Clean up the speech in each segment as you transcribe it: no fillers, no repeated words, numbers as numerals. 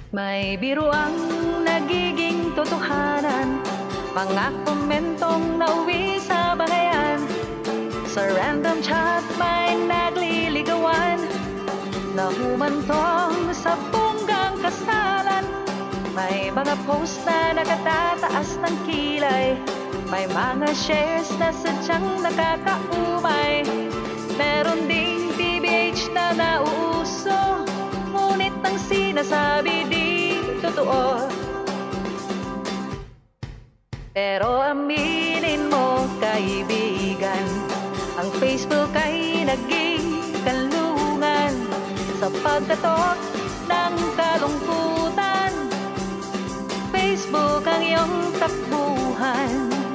May biro ang nagiging totohanan, mga komentong nauwi sa bangayan. Sa random chat may nagliligawan, nahumantong sa bonggang kasalan. May mga post na nakatataas ng kilay, may mga shares na sadyang nakakaumay. Meron ding PBH na nauuso, ngunit ang sinasabi di totoo. Pero aminin mo, kaibigan, ang Facebook ay naging kanlungan sa pagkatok ng kalungkutan. Facebook ang iyong takbuhan.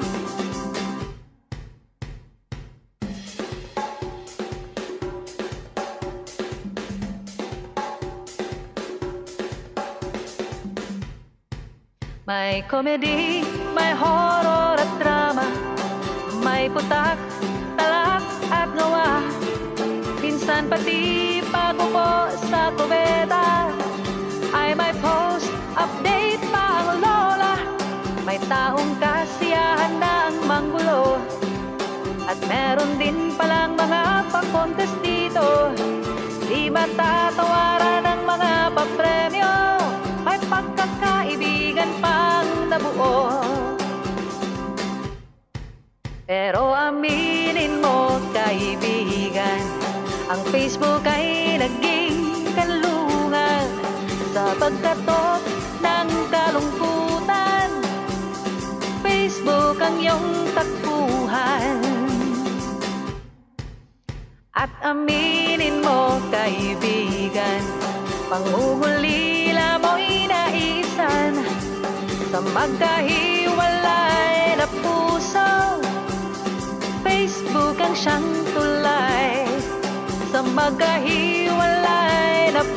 May comedy, may horror at drama, may putak, talak at ngawa. Minsan pati pagbubo sa kubeta ay may post, update pa ang lola. May taong kasiyahan na ang manggulo, at meron din palang mga pang-contest dito. Di matatawaran ang mga papremyo, may pagkakaibigan pang nabuo. Pero aminin mo, kaibigan, ang Facebook ay naging kanlungan sa pagkatok ng kalungkutan. Facebook ang iyong takbuhan. At aminin mo, kaibigan, pangungulila mo'y naisan sa magkahiwalay na puso. Facebook ang siyang tulay sa magkahiwalay na